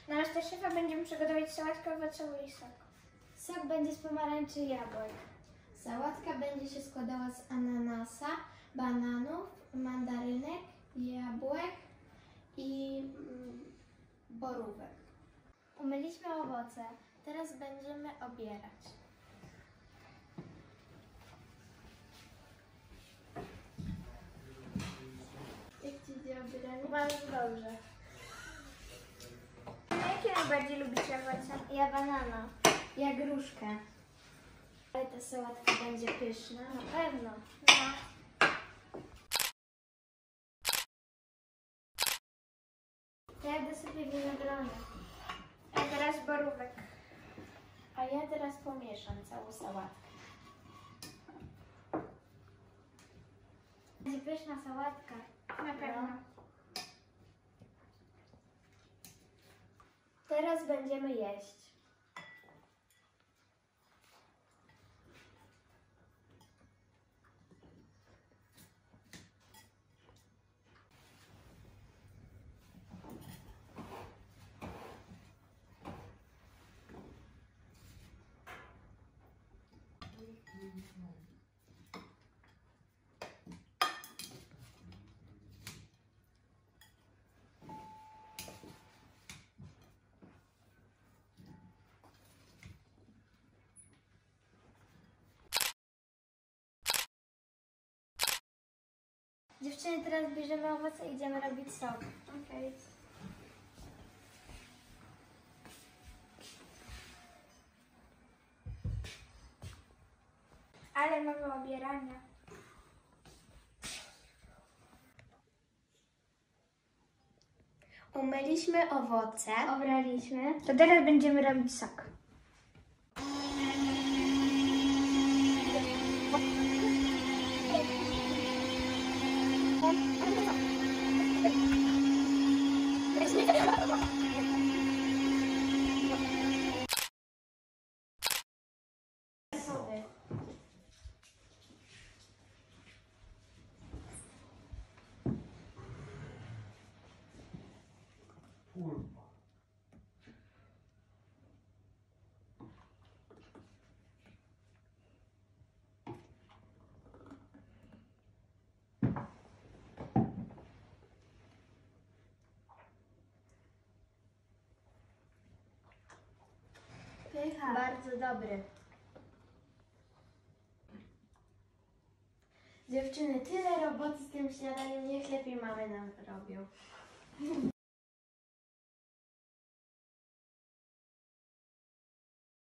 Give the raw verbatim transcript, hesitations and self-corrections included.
Na Masterchefa będziemy przygotować sałatkę owocową i sok. Sok będzie z pomarańczy i jabłek. Sałatka będzie się składała z ananasa, bananów, mandarynek, jabłek i mm, borówek. Umyliśmy owoce, teraz będziemy obierać. Jak Ci idzie obieranie? Bardzo dobrze. Jakie najbardziej lubicie owoce? Ja banana. Ja gruszkę. Ale ta sałatka będzie pyszna. Na pewno. No. Ja dosypię winogrona. A teraz borówek. A ja teraz pomieszam całą sałatkę. Będzie pyszna sałatka. Na pewno. Teraz będziemy jeść. Dziewczyny, teraz bierzemy owoce i idziemy robić sok. Okej. Okay. Ale mamy obierania. Umyliśmy owoce. Obraliśmy. To teraz będziemy robić sok. Pycha. Bardzo dobry. Dziewczyny, tyle roboty z tym śniadaniem, niech lepiej mamy nam robią.